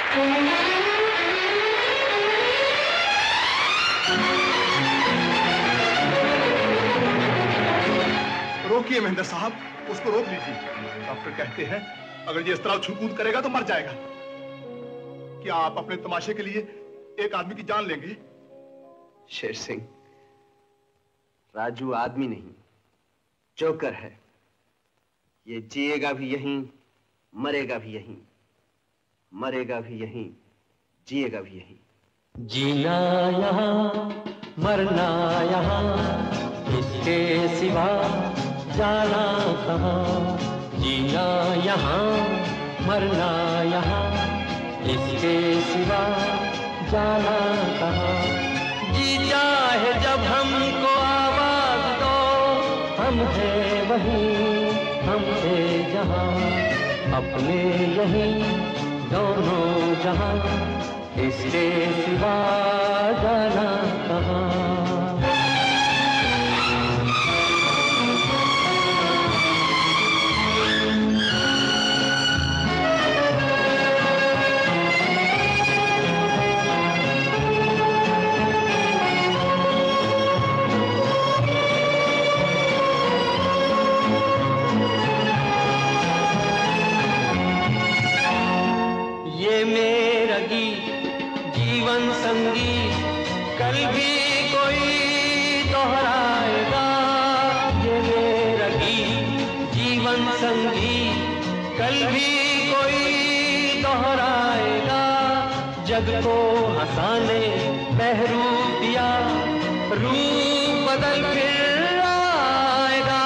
रोकिए महेंद्र साहब, उसको रोक लीजिए। डॉक्टर कहते हैं अगर ये इस तरह उछल-कूद करेगा तो मर जाएगा। क्या आप अपने तमाशे के लिए एक आदमी की जान लेंगे? शेर सिंह, राजू आदमी नहीं, जोकर है। ये जिएगा भी यहीं, मरेगा भी यहीं, मरेगा भी यहीं, जिएगा भी यहीं। जीना यहाँ, मरना यहाँ, इसके सिवा जाना कहाँ। जीना यहाँ, मरना यहाँ, इसके सिवा जाना कहाँ। जी चाहे जब हमको आवाज दो, हम हैं वहीं, हम थे जहाँ, अपने यहीं दोनों जहाँ, इसके सिवा जाना कहाँ। ये मेरा गीत जीवन संगीत कल भी कोई दोहराएगा। ये मेरा गीत जीवन संगीत कल भी कोई दोहराएगा। जग को हंसाने बहरूपिया रूप बदल फिर आएगा।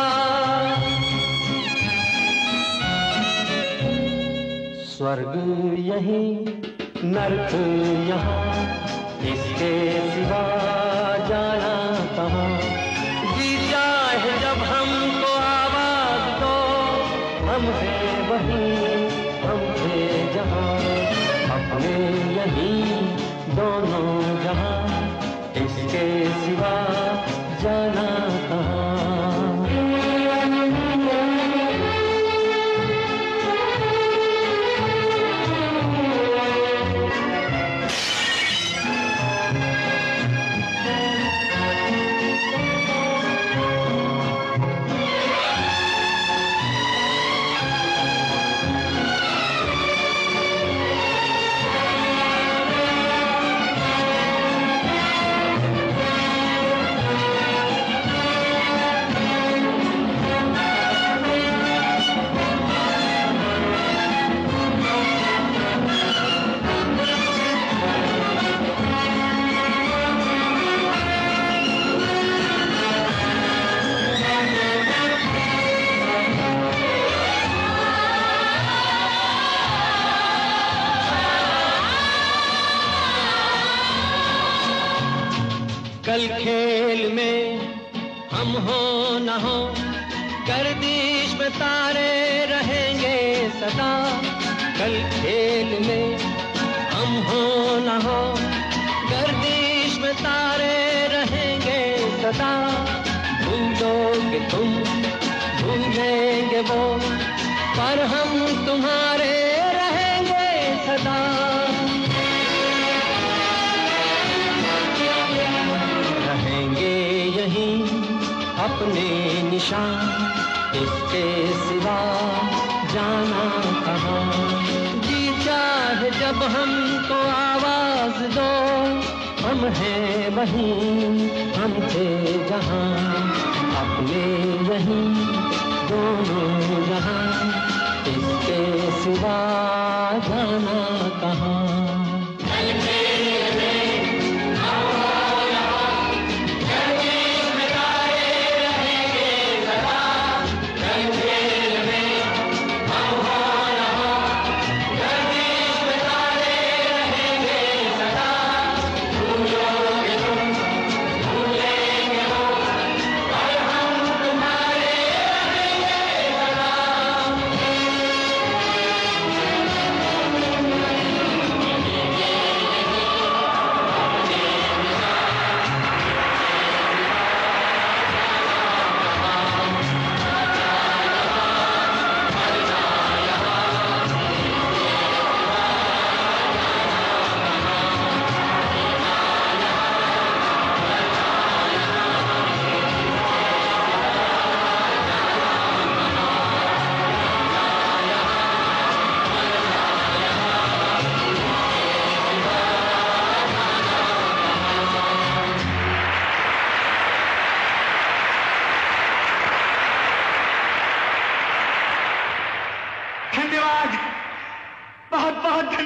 स्वर्ग यहीं, नरक यहाँ, इसके सिवा जाना कहाँ। जी चाहे जब हमको आवाज दो, हम हैं वहीं, हम थे जहाँ, अपने यहीं दोनों जहाँ, इसके सिवा जाना कहाँ। कल खेल में हम हो न हो, गर्दिश में तारे रहेंगे सदा। कल खेल में हम हो न हो, गर्दिश में तारे रहेंगे सदा। भूलोगे तुम, भूलेंगे वो, पर हम तुम्हारे रहेंगे सदा। अपने निशान, इसके सिवा जाना कहाँ। जी चाहे जब हमको आवाज दो, हम हैं वहीं, हम थे जहाँ, अपने यहीं दोनों जहाँ, इसके सिवा जाना कहाँ।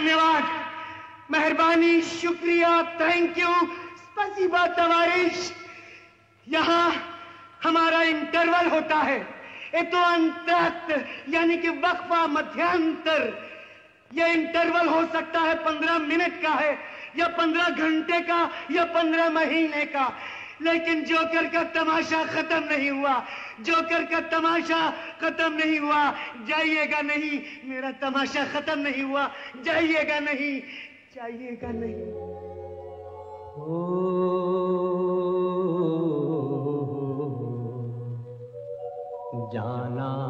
धन्यवाद, मेहरबानी, शुक्रिया, थैंक यू, स्पसीबा तवारिश। यहाँ हमारा इंटरवल होता है, ये तो अंतराक्त यानी कि वक्फा, मध्यांतर। ये इंटरवल हो सकता है 15 मिनट का है, या 15 घंटे का, या 15 महीने का, लेकिन जोकर का तमाशा खत्म नहीं हुआ। जोकर का तमाशा खत्म नहीं हुआ। जाइएगा नहीं, मेरा तमाशा खत्म नहीं हुआ। जाइएगा नहीं, जाइएगा नहीं। जाना